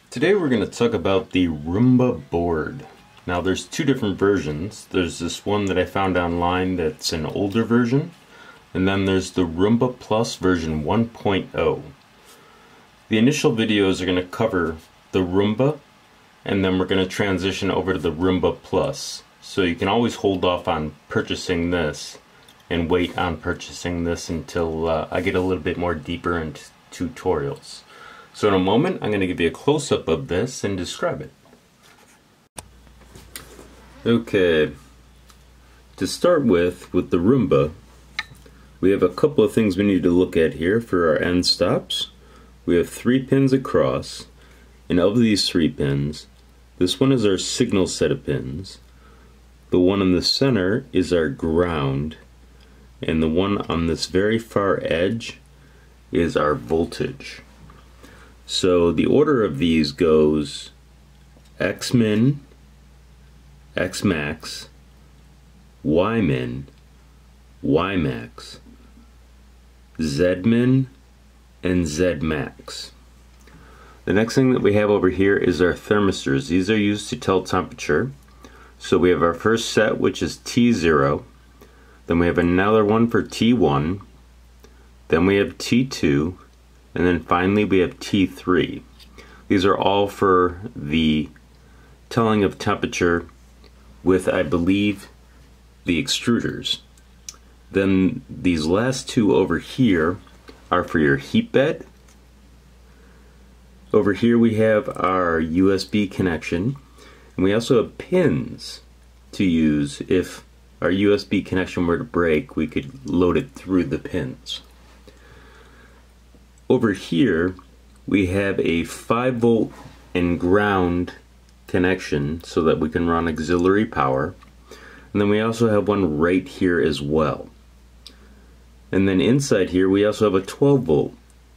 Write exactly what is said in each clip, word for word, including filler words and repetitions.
Today we're going to talk about the Rumba board. Now there's two different versions. There's this one that I found online that's an older version, and then there's the Rumba Plus version one point oh. The initial videos are going to cover the Rumba, and then we're going to transition over to the Rumba Plus. So you can always hold off on purchasing this and wait on purchasing this until uh, I get a little bit more deeper into tutorials. So in a moment, I'm going to give you a close-up of this and describe it. Okay, to start with, with the Rumba, we have a couple of things we need to look at here for our end stops. We have three pins across, and of these three pins, this one is our signal set of pins. The one in the center is our ground, and the one on this very far edge is our voltage. So the order of these goes X min, X max, Y min, Y max, Z min, and Z max. The next thing that we have over here is our thermistors. These are used to tell temperature. So we have our first set, which is T zero. Then we have another one for T one. Then we have T two. And then finally we have T three. These are all for the telling of temperature with, I believe, the extruders. Then these last two over here are for your heat bed. Over here we have our U S B connection, and we also have pins to use. If our U S B connection were to break, we could load it through the pins. Over here we have a five volt and ground connection so that we can run auxiliary power, and then we also have one right here as well. And then inside here we also have a twelve volt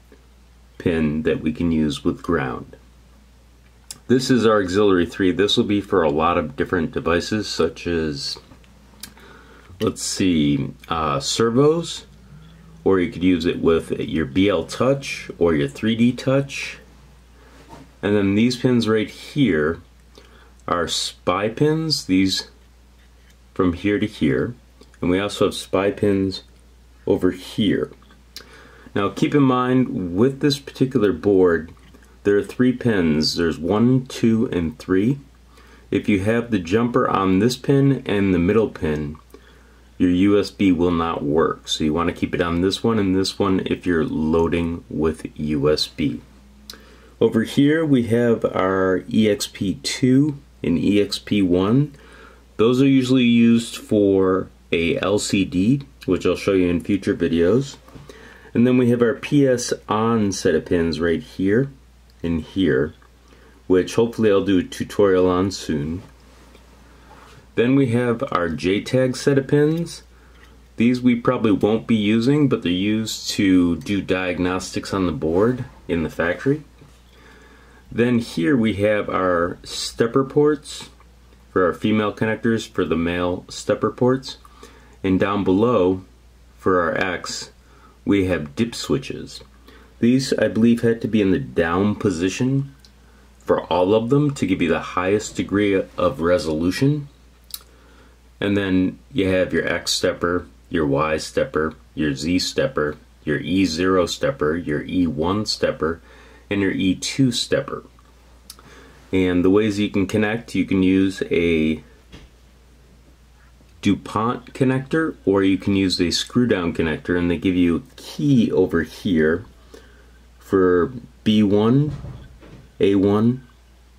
pin that we can use with ground. This is our auxiliary three. This will be for a lot of different devices, such as, let's see, uh, servos, or you could use it with your B L Touch or your three D Touch. And then these pins right here are SPI pins, these from here to here. And we also have SPI pins over here. Now keep in mind, with this particular board, there are three pins. There's one, two, and three. If you have the jumper on this pin and the middle pin, your U S B will not work. So you want to keep it on this one and this one if you're loading with U S B. Over here we have our E X P two and E X P one. Those are usually used for a L C D, which I'll show you in future videos. And then we have our P S on set of pins right here and here, which hopefully I'll do a tutorial on soon. Then we have our J tag set of pins. These we probably won't be using, but they're used to do diagnostics on the board in the factory. Then here we have our stepper ports for our female connectors for the male stepper ports. And down below for our X we have dip switches. These I believe had to be in the down position for all of them to give you the highest degree of resolution. And then you have your X stepper, your Y stepper, your Z stepper, your E zero stepper, your E one stepper, and your E two stepper. And the ways you can connect, you can use a DuPont connector, or you can use a screw down connector, and they give you a key over here for B one, A one,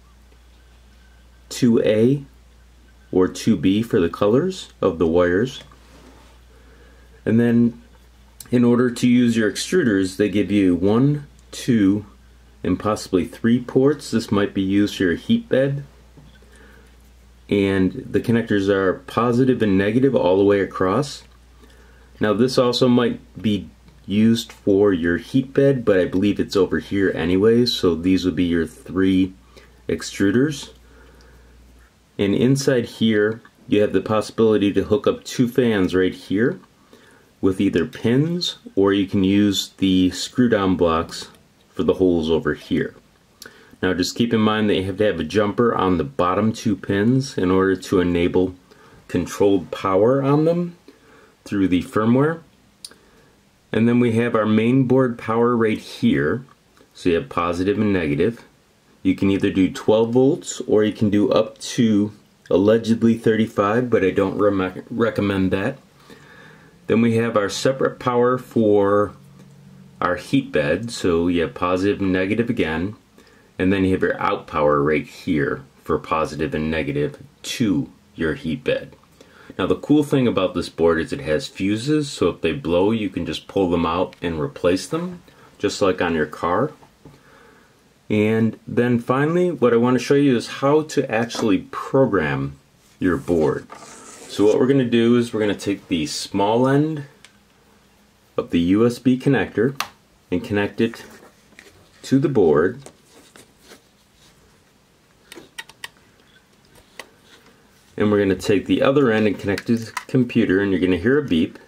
two A, or two B for the colors of the wires. And then in order to use your extruders, they give you one, two, and possibly three ports. This might be used for your heat bed. And the connectors are positive and negative all the way across. Now this also might be used for your heat bed, but I believe it's over here anyways, so these would be your three extruders. And inside here you have the possibility to hook up two fans right here with either pins, or you can use the screw down blocks for the holes over here. Now just keep in mind that you have to have a jumper on the bottom two pins in order to enable controlled power on them through the firmware. And then we have our main board power right here. So you have positive and negative. You can either do twelve volts or you can do up to allegedly thirty-five, but I don't re recommend that. Then we have our separate power for our heat bed, so you have positive and negative again, and then you have your out power right here for positive and negative to your heat bed. Now the cool thing about this board is it has fuses, so if they blow you can just pull them out and replace them, just like on your car. And then finally, what I want to show you is how to actually program your board. So what we're going to do is we're going to take the small end of the U S B connector and connect it to the board. And we're going to take the other end and connect it to the computer, and you're going to hear a beep.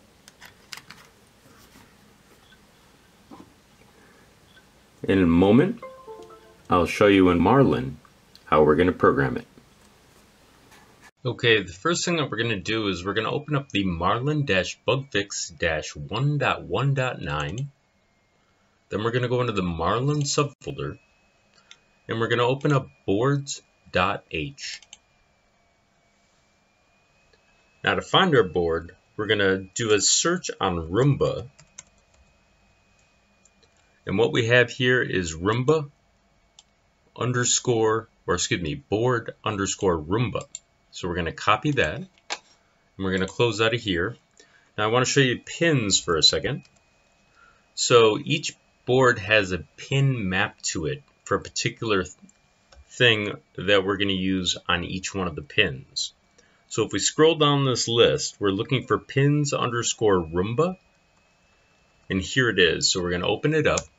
In a moment, I'll show you in Marlin how we're going to program it. Okay, the first thing that we're going to do is we're going to open up the Marlin-bugfix one point one point nine. Then we're going to go into the Marlin subfolder, and we're going to open up boards.h. Now to find our board, we're going to do a search on Rumba. And what we have here is Rumba underscore, or excuse me, board underscore Rumba. So we're going to copy that, and we're going to close out of here. Now I want to show you pins for a second. So each board has a pin mapped to it for a particular thing that we're going to use on each one of the pins. So if we scroll down this list, we're looking for pins underscore Rumba, and here it is. So we're going to open it up,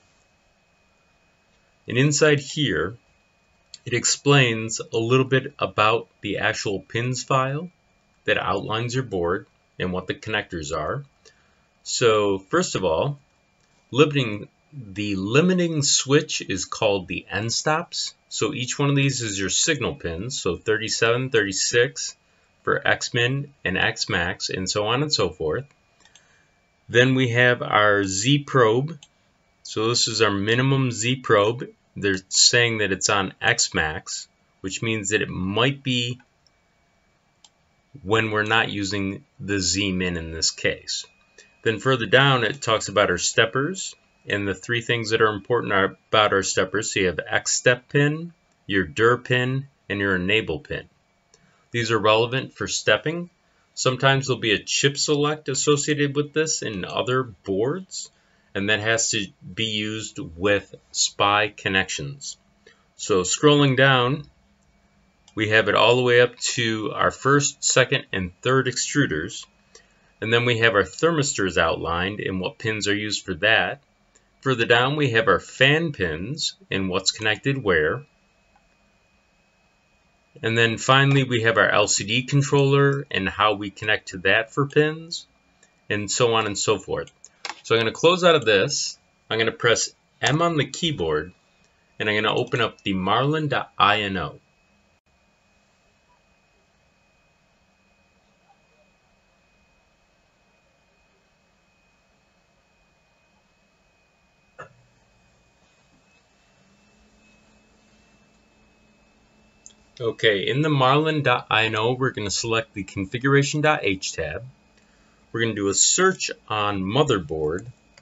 and inside here it explains a little bit about the actual pins file that outlines your board and what the connectors are. So first of all, limiting the limiting switch is called the end stops. So each one of these is your signal pins, so thirty-seven, thirty-six for X min and X max, and so on and so forth. Then we have our Z probe. So this is our minimum Z probe. They're saying that it's on X max, which means that it might be when we're not using the Z min in this case. Then further down it talks about our steppers, and the three things that are important are about our steppers. So you have X step pin, your D R pin, and your enable pin. These are relevant for stepping. Sometimes there'll be a chip select associated with this in other boards, and that has to be used with S P I connections. So scrolling down, we have it all the way up to our first, second, and third extruders. And then we have our thermistors outlined and what pins are used for that. Further down, we have our fan pins and what's connected where. And then finally, we have our L C D controller and how we connect to that for pins, and so on and so forth. So I'm going to close out of this. I'm going to press M on the keyboard, and I'm going to open up the marlin dot I N O. Okay, in the marlin dot I N O, we're going to select the configuration dot H tab. We're going to do a search on motherboard.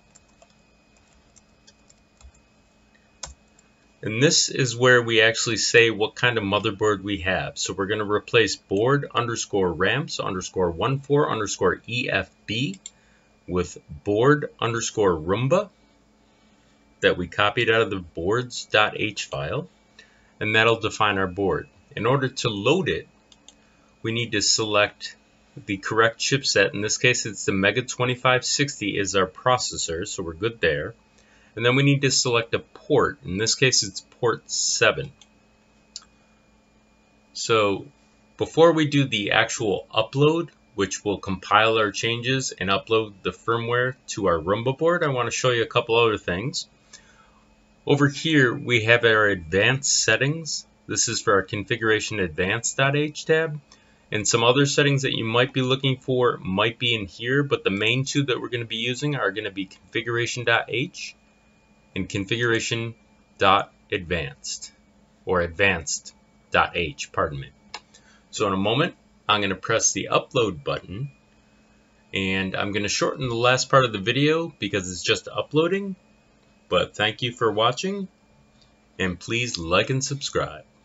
And this is where we actually say what kind of motherboard we have. So we're going to replace board underscore ramps underscore one four underscore E F B with board underscore Rumba that we copied out of the boards dot H file. And that'll define our board. In order to load it, we need to select the correct chipset. In this case, it's the Mega twenty-five sixty is our processor, so we're good there. And then we need to select a port. In this case, it's port seven. So before we do the actual upload, which will compile our changes and upload the firmware to our Rumba board, I want to show you a couple other things. Over here we have our advanced settings. This is for our configuration advanced.h tab. And some other settings that you might be looking for might be in here, but the main two that we're going to be using are going to be configuration.h and configuration.advanced, or advanced.h, pardon me. So in a moment, I'm going to press the upload button, and I'm going to shorten the last part of the video because it's just uploading. But thank you for watching, and please like and subscribe.